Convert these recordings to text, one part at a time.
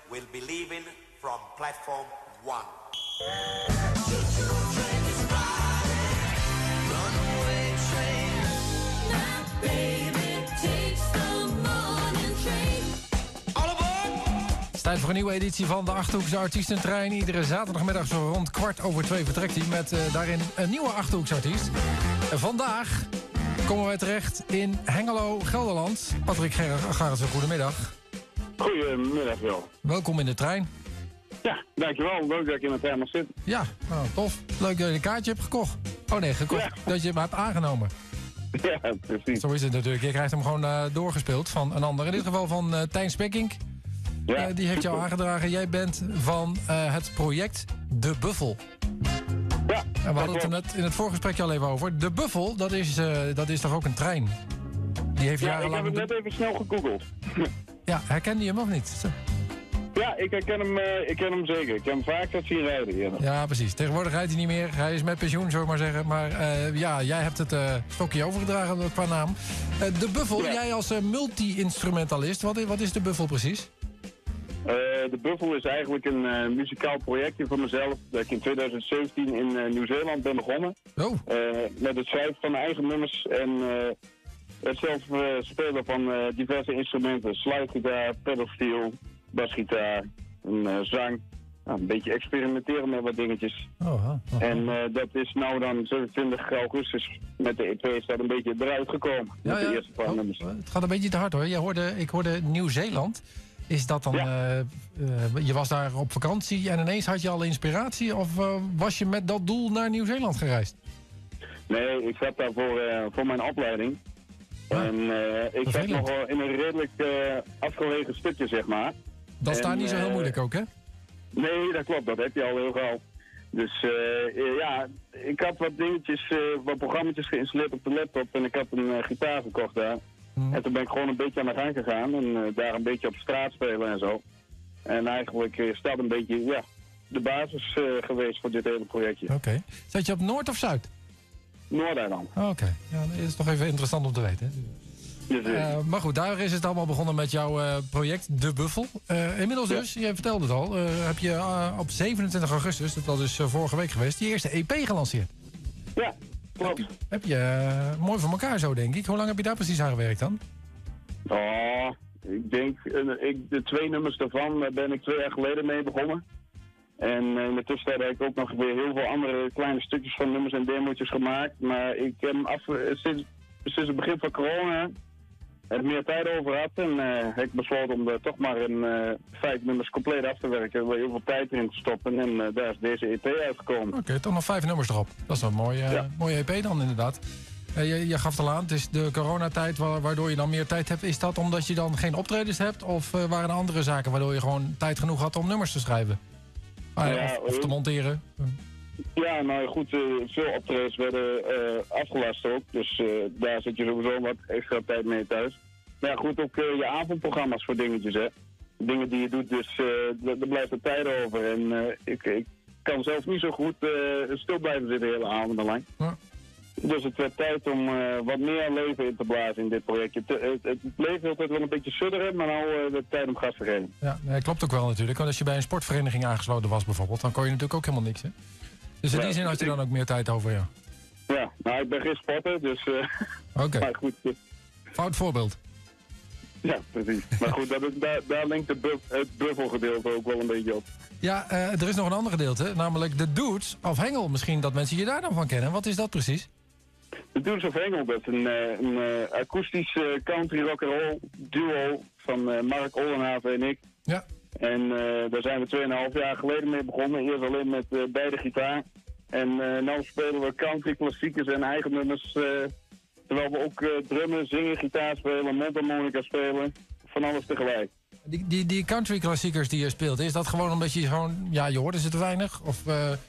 will be leaving from platform 1. Het is tijd voor een nieuwe editie van de Achterhoekse Artiestentrein. Iedere zaterdagmiddag zo rond 2:15 vertrekt hij met daarin een nieuwe Achterhoekse artiest. Vandaag komen wij terecht in Hengelo, Gelderland. Patrick Gerritsen, goedemiddag. Goedemiddag, Wil. Welkom in de trein. Ja, dankjewel. Leuk dat ik in de trein mag zitten. Ja, nou, tof. Leuk dat je een kaartje hebt gekocht. Oh nee, gekocht. Ja. Dat je hem hebt aangenomen. Ja, precies. Zo is het natuurlijk. Je krijgt hem gewoon doorgespeeld van een ander. In dit geval van Tijn Spekink. Ja. Die heeft jou aangedragen. Jij bent van het project De Buffel. Ja. En we hadden het er net in het voorgesprekje al even over. De Buffel, dat is toch ook een trein? Die heeft jarenlang... ik heb het net even snel gegoogeld. Ja, herkende je hem of niet? Ja, ik ken hem zeker. Ik heb hem vaak zien rijden hier. Ja, precies. Tegenwoordig rijdt hij niet meer. Hij is met pensioen, zou ik maar zeggen. Maar ja, jij hebt het stokje overgedragen qua naam. De Buffel, ja. Jij als multi-instrumentalist. Wat is De Buffel precies? De Buffel is eigenlijk een muzikaal projectje van mezelf. Dat ik in 2017 in Nieuw-Zeeland ben begonnen. Oh. Met het schrijven van mijn eigen nummers en het zelf spelen van diverse instrumenten. Slidegitaar, pedalsteel, basgitaar, zang. Een beetje experimenteren met wat dingetjes. En dat is nou dan 27 augustus met de EP is dat een beetje eruit gekomen. Ja, met de eerste paar nummers. Het gaat een beetje te hard hoor. Ik hoorde Nieuw-Zeeland. Is dat dan, je was daar op vakantie en ineens had je al inspiratie? Of was je met dat doel naar Nieuw-Zeeland gereisd? Nee, ik zat daar voor mijn opleiding. En ik zat nog wel in een redelijk afgelegen stukje, zeg maar. Dat staat niet zo heel moeilijk ook, hè? Nee, dat klopt. Dat heb je al heel gauw. Dus ja, ik had wat dingetjes, wat programma's geïnstalleerd op de laptop en ik had een gitaar gekocht daar. En toen ben ik gewoon een beetje aan de gang gegaan en daar een beetje op straat spelen en zo. En eigenlijk is dat een beetje de basis geweest voor dit hele projectje. Oké. Zat je op Noord of Zuid? Noord-Eiland. Oké. Ja, dat is toch even interessant om te weten. Maar goed, daar is het allemaal begonnen met jouw project De Buffel. Inmiddels dus, je vertelde het al, heb je op 27 augustus, dat is vorige week geweest, die eerste EP gelanceerd. Ja. Klopt. Heb je mooi voor elkaar zo, denk ik. Hoe lang heb je daar precies aan gewerkt dan? Oh, ik denk, de 2 nummers daarvan ben ik 2 jaar geleden mee begonnen. En in de tussentijd heb ik ook nog weer heel veel andere kleine stukjes van nummers en demo's gemaakt. Maar ik heb sinds het begin van corona heb meer tijd over gehad. En heb ik besloten om er toch maar 5 nummers compleet af te werken. Waar heel veel tijd in te stoppen. En daar is deze EP uitgekomen. Oké, toch nog 5 nummers erop. Dat is wel een mooie EP dan inderdaad. Je gaf het al aan, het is de coronatijd waardoor je dan meer tijd hebt. Is dat omdat je dan geen optredens hebt? Of waren er andere zaken waardoor je gewoon tijd genoeg had om nummers te schrijven? Of te monteren? Ja, nou goed, veel optredens werden afgelast ook. Dus daar zit je sowieso wat extra tijd mee thuis. Maar ja, goed, ook je avondprogramma's voor dingetjes, hè. Dingen die je doet, dus er blijft er tijd over. En ik kan zelf niet zo goed stil blijven zitten de hele avond lang. Ja. Dus het werd tijd om wat meer leven in te blazen in dit projectje. Het bleef altijd wel een beetje sudderen, maar nou werd het tijd om gas te geven. Ja, nee, klopt ook wel natuurlijk. Want als je bij een sportvereniging aangesloten was bijvoorbeeld, dan kon je natuurlijk ook helemaal niks, hè? Dus in die zin had je dan ook meer tijd over, ja. Ja, nou ik ben geen sporter, dus... Oké. Maar goed. Fout voorbeeld. Ja, precies. Maar goed, daar linkt het buffelgedeelte ook wel een beetje op. Ja, er is nog een ander gedeelte, namelijk de Dudes of Hengel. Misschien dat mensen je daar dan van kennen. Wat is dat precies? De Dudes of Hengel, dat is een akoestisch country rock'n'roll duo van Mark Ollenhaven en ik. Ja. En daar zijn we 2,5 jaar geleden mee begonnen. Eerst alleen met beide gitaar. En nu spelen we country klassiekers en eigen nummers. Terwijl we ook drummen, zingen, gitaar spelen, mondharmonica spelen. Van alles tegelijk. Die country klassiekers die je speelt, is dat gewoon omdat je gewoon... Ja, je hoorde ze te weinig? Of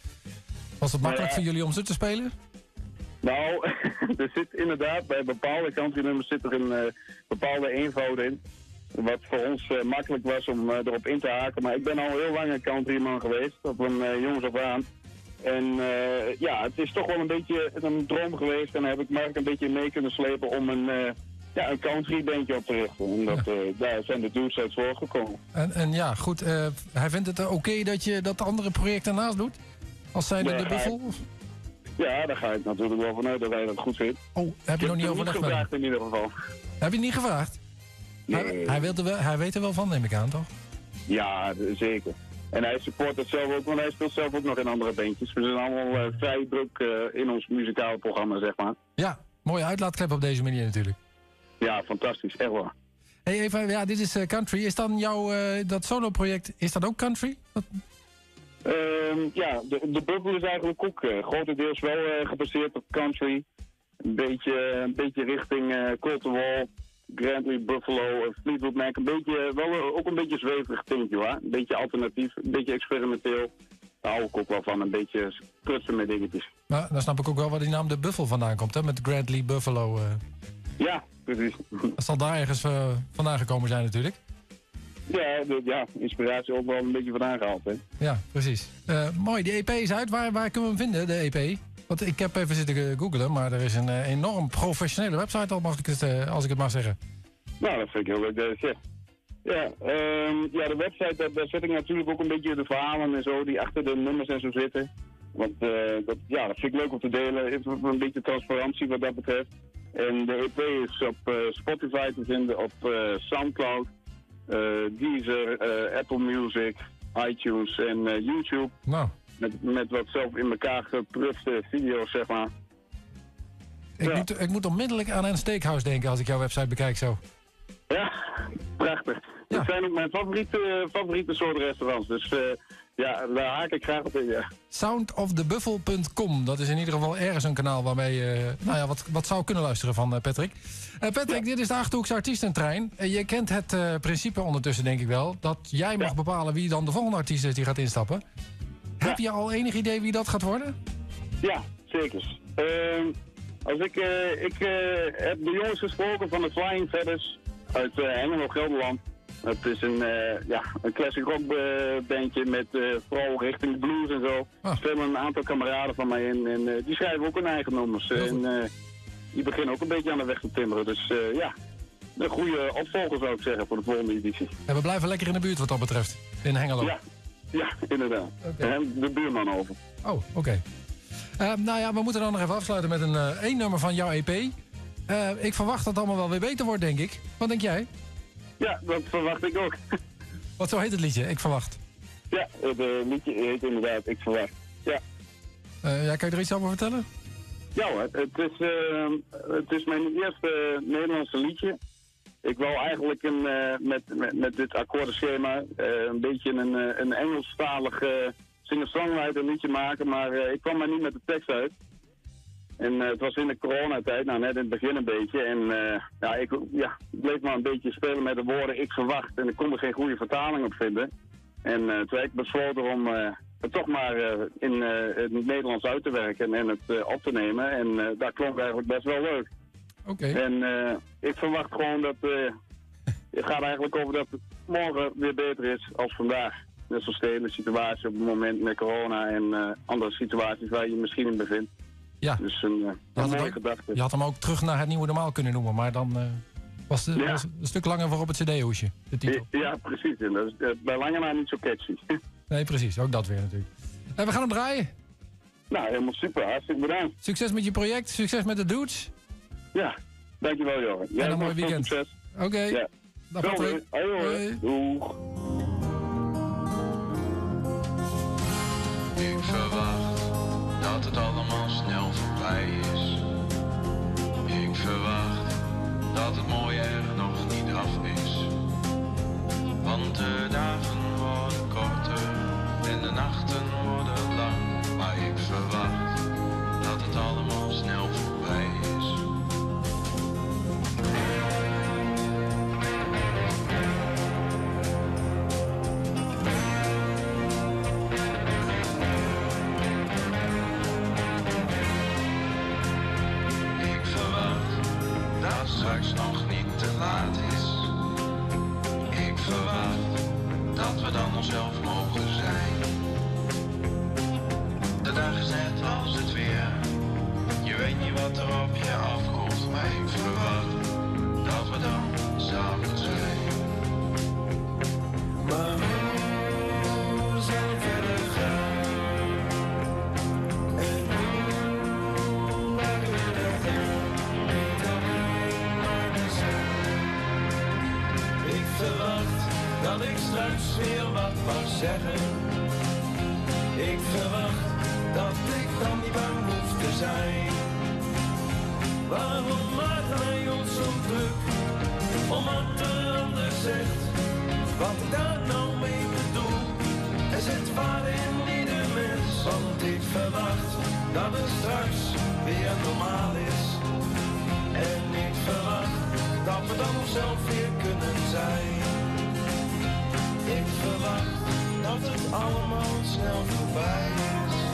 was het makkelijk voor jullie om ze te spelen? Nou, er zit inderdaad bij bepaalde country nummers zit er een bepaalde eenvoud in. Wat voor ons makkelijk was om erop in te haken. Maar ik ben al heel lang een countryman geweest, op een jongens af aan. En ja, het is toch wel een beetje een droom geweest. En daar heb ik Mark een beetje mee kunnen slepen om een een country bandje op te richten. En dat, daar zijn de dudes uit voorgekomen. En ja, goed. Hij vindt het oké dat je dat andere project ernaast doet? Als zijnde de Buffel? Ja, daar ga ik natuurlijk wel vanuit dat hij dat goed vindt. Oh, heb je nog niet overlegd met hem? In ieder geval. Heb je het niet gevraagd? Nee. Hij weet er wel van, neem ik aan, toch? Ja, zeker. En hij support het zelf ook, want hij speelt zelf ook nog in andere bandjes. We zijn allemaal vrij druk in ons muzikale programma, zeg maar. Ja, mooie uitlaatklep op deze manier natuurlijk. Ja, fantastisch, echt waar. Hey, even, ja, dit is country. Is dan jouw, dat solo-project, is dat ook country? Ja, de Buffel is eigenlijk ook grotendeels wel gebaseerd op country. Een beetje richting Cold Wall, Grantley, Buffalo, Fleetwood Mac. Ook een beetje zweverig tintje hoor. Een beetje alternatief, een beetje experimenteel. Daar hou ik ook wel van, een beetje prutsen met dingetjes. Maar dan snap ik ook wel waar die naam de Buffel vandaan komt, hè? Met Grantley, Buffalo. Ja, precies. Dat zal daar ergens vandaan gekomen zijn natuurlijk. Ja, inspiratie ook wel een beetje vandaan gehaald, hè. Ja, precies. Mooi, die EP is uit. Waar kunnen we hem vinden, de EP? Want ik heb even zitten googlen, maar er is een enorm professionele website, al mag ik het, als ik het mag zeggen. Nou, dat vind ik heel leuk dat je het zegt. Ja, de website, daar zet ik natuurlijk ook een beetje de verhalen en zo, die achter de nummers en zo zitten. Want dat vind ik leuk om te delen. Heeft een beetje transparantie wat dat betreft. En de EP is op Spotify te vinden, op Soundcloud, Deezer, Apple Music, iTunes en YouTube. Nou. Met wat zelf in elkaar geprutste video's, zeg maar. Ik moet onmiddellijk aan een steakhouse denken als ik jouw website bekijk zo. Ja, prachtig. Ja. Dat zijn ook mijn favoriete soort restaurants. Dus daar haak ik graag op in, ja. Soundofthebuffel.com. Dat is in ieder geval ergens een kanaal waarmee je wat zou kunnen luisteren van Patrick. Patrick, dit is de Achterhoekse Artiestentrein. Je kent het principe ondertussen, denk ik wel. Dat jij mag bepalen wie dan de volgende artiest is die gaat instappen. Heb je al enig idee wie dat gaat worden? Ja, zeker. Ik heb de jongens gesproken van de Flying Feathers uit Hengelo, Gelderland. Het is een classic rock bandje met vooral richting de blues en zo. Er spelen een aantal kameraden van mij in en die schrijven ook hun eigen nummers. En die beginnen ook een beetje aan de weg te timmeren. Dus een goede opvolger zou ik zeggen voor de volgende editie. En we blijven lekker in de buurt wat dat betreft, in Hengelo. Ja, inderdaad. Okay. En de buurman over. Oh, oké. We moeten dan nog even afsluiten met één nummer van jouw EP. Ik verwacht dat het allemaal wel weer beter wordt, denk ik. Wat denk jij? Ja, dat verwacht ik ook. Wat zo heet het liedje? Ik verwacht. Ja, het liedje heet inderdaad Ik verwacht. Ja. Kan je er iets over vertellen? Ja hoor, het is mijn eerste Nederlandse liedje. Ik wou eigenlijk met dit akkoordenschema een beetje een Engelstalig singer-songwriter liedje maken, maar ik kwam maar niet met de tekst uit. En het was in de coronatijd, net in het begin een beetje. En ik bleef maar een beetje spelen met de woorden ik verwacht. En ik kon er geen goede vertaling op vinden. En toen heb ik besloten om het toch maar in het Nederlands uit te werken en het op te nemen. En dat klonk eigenlijk best wel leuk. Oké. En ik verwacht gewoon dat het gaat eigenlijk over dat het morgen weer beter is als vandaag. Net zoals de hele situatie op het moment met corona en andere situaties waar je je misschien in bevindt. Ja. Dus een mooie gedachte. Je had hem ook terug naar het nieuwe normaal kunnen noemen, maar dan was het een stuk langer voor op het cd-hoesje, de titel. Ja, precies. En dat is bij lange na niet zo catchy. Nee, precies. Ook dat weer natuurlijk. En we gaan hem draaien. Nou, helemaal super. Hartstikke bedankt. Succes met je project. Succes met de dudes. Ja, dankjewel Johan. En een mooi weekend. Succes. Oké. Ja. Dag Patrick. Hoi. Doeg. Ik verwacht dat het allemaal snel voorbij is. Ik verwacht dat het mooie er nog niet af is. Want de dagen worden korter en de nachten worden lang. Maar ik verwacht dat het allemaal snel voorbij is. Straks nog niet te laat is. Ik verwacht dat we dan onszelf mogen zijn. De dag is net als het weer. Je weet niet wat er op je afkomt, maar ik verwacht verwacht dat ik straks weer wat mag zeggen. Ik verwacht dat ik dan niet bang hoef te zijn. Waarom maken wij ons zo druk om wat de ander zegt? Wat ik daar nou mee bedoel, er zit waar in ieder mens. Want ik verwacht dat het straks weer normaal is. En ik verwacht dat we dan zelf weer kunnen zijn. Ik verwacht dat het allemaal snel voorbij is.